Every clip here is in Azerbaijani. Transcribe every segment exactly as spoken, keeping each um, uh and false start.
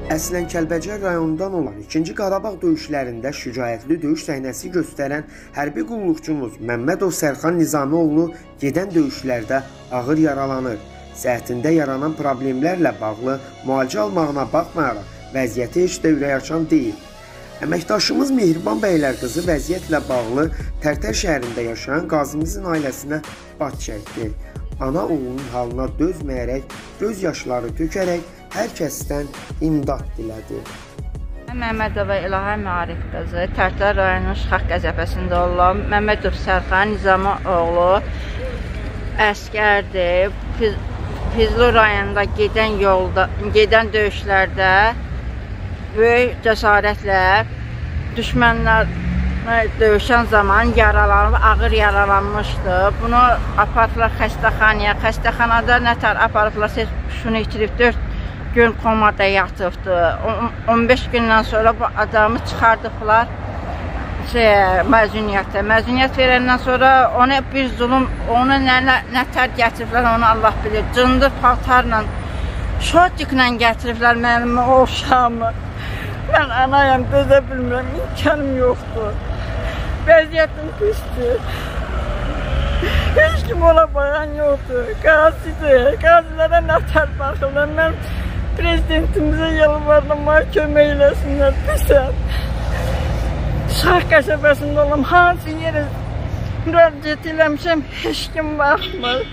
Əslən Kəlbəcər rayonundan olan ikinci Qarabağ döyüşlərində şücaətli döyüş səhnəsi göstərən hərbi qulluqçumuz Məmmədov Sərxan Nizamioğlu gedən döyüşlərdə ağır yaralanır. Səhhətində yaranan problemlərlə bağlı müalicə almağına baxmayaraq vəziyyəti heç də ürəkaçan deyil. Əməkdaşımız Mehriban bəylər qızı vəziyyətlə bağlı Tərtər şəhərində yaşayan qazimizin ailəsinə baş çəkdi. Ana oğlunun halına dözməyərək, göz yaşları tökərək hər kəsdən imdad dilədi. Məmmədova İlahə Məarif qızı, Tərtər rayonunun Şıxaq qəzəbəsində olan Məmmədov Sərxan Nizamioğlu əskərdir. Füzuli rayonunda gedən yolda, gedən döyüşlərdə böyük cəsarətlə düşmənlər döyüşən zaman yaralanıb, ağır yaralanmışdı. Bunu aparıblar xəstəxanaya. Xəstəxanada nətər aparıblar, şunu itirib dörd gün komada yatıbdı. on beş gündən sonra bu adamı çıxardıblar şey, məzuniyyətə. Məzuniyyət verəndən sonra ona bir zulüm, ona nətər gətiriblər, onu Allah bilir. Cındır paltarla, şotiklə gətiriblər mənim o uşağımı. Mən anayam, dözə bilmirəm, imkanım yoxdur. Vəziyyətim pisdir. Heç kim ona baxan yoxdur. Qazidir, qazilərə nətər baxırlar. Mən prezidentimizə yalvardım, var kömək eləsinlər, pisəm. Şıxaq qəzəbəsində olam, hansı yerə müraciət eləmişəm, heç kim baxmır.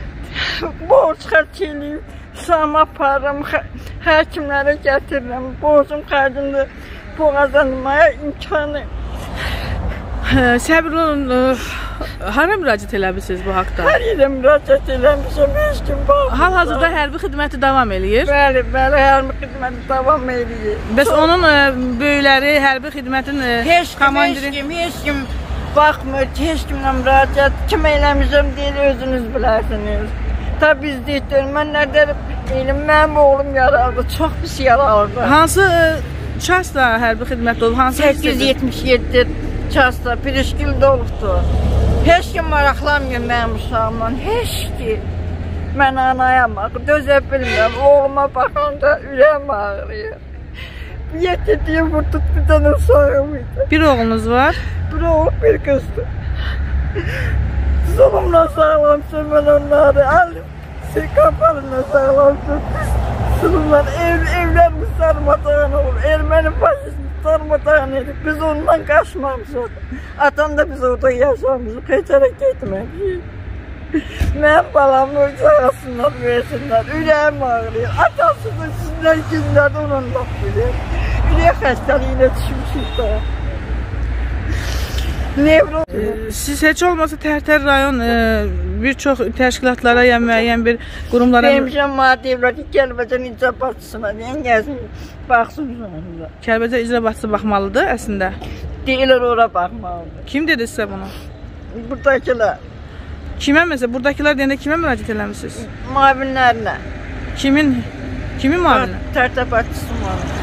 Borc xərc eləyib, sam aparıram, həkimlərə gətirirəm, borcum xərcində pul qazanmaya imkanı. Səbir olun, hara müraciət eləmişsiniz bu haqda? Hər yerə müraciət eləmişəm, heç kim baxmır. Hal-hazırda hərbi xidməti davam eləyir? Bəli, bəli, hərbi xidməti davam eləyir. Bəs onun böyükləri, hərbi xidmətin komandiri... Heç kim, heç kim baxmır, heç kimlə müraciət, kim eləmişəm deyil, özünüz bilərsiniz. Ta biz deyir, mən nədir elim, mənim oğlum yaraldı, çox pis yaraldı. Hansı çasda hərbi xidmət olub? səkkiz yüz yetmiş yeddi çasda, Pirişgildə olubdur. Heç kim maraqlanmıyor mənim uşağımla, heç ki. Mən anayam, dözə bilmirəm, oğluma baxanda ürəyim ağrıyır. Yetdiyi vurdut bir dənə uşağım idi. Bir oğlunuz var? Bir oğul, bir qızdır. Zulümlə sağlamsın mən onları, alim kafanla sağlamsın. Zulümlər, ev, evlərimiz sarmadağın olur, erməni faşizmi sarmadağın edib, biz ondan qaçmamışıq. Atan da biz orada yaşamışıq, keçərə getmədik. Mənim balamı sağasınlar, versinlər, ürəyim ağrıyır. Atasını sizdən günlər onunla bilir. Ürək xəstəliyinə düşmüşük də. Nevro. Siz heç olmasa Tərtər rayon bir çox təşkilatlara, yəni müəyyən bir qurumlara... Demişəm, mənə deyirlər ki, Kəlbəcər icra başçısına deyən, gəlsin, baxsın sonra. Kəlbəcər icra başçısı baxmalıdır əslində? Deyirlər, ora baxmalıdır. Kim dedi sizə bunu? Buradakılar. Kimə məsələn, buradakilar deyəndə kimə müraciət eləmişsiniz? Müavinlərlə. Kimin, kimin müavini? Tərtər başçısı müavini.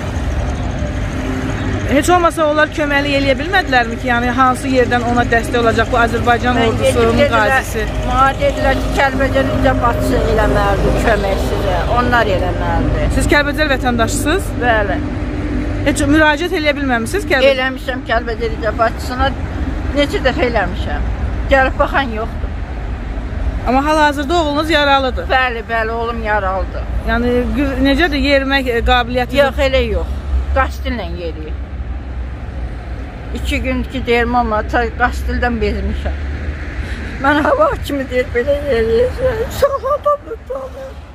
Heç olmasa onlar köməklik eləyə bilmədilər mi ki, yəni hansı yerdən ona dəstək olacaq bu Azərbaycan ordusunun qazisi? Mənə dedilər ki, Kəlbəcər icra başçısı eləməlidir, köməkçisi, onlar eləməlidir. Siz Kəlbəcər vətəndaşısınız? Bəli. Heç müraciət eləyə bilməmişsiniz Kəlbəcər? Eləmişəm Kəlbəcər icra başçısına, neçə dəfə eləmişəm. Gəlib baxan yoxdur. Amma hal-hazırda oğlunuz yaralıdır? Bəli, bəli, oğlum yaralıdır. Yəni necədir, yerimək qabiliyyəti? Yox, elə yox. Qastillə yeriyir. İki gün ki deyirəm, amma qastildən bezmişəm. Mən hava kimi deyir, belə yeriyəcəm. Sağladım da tanır.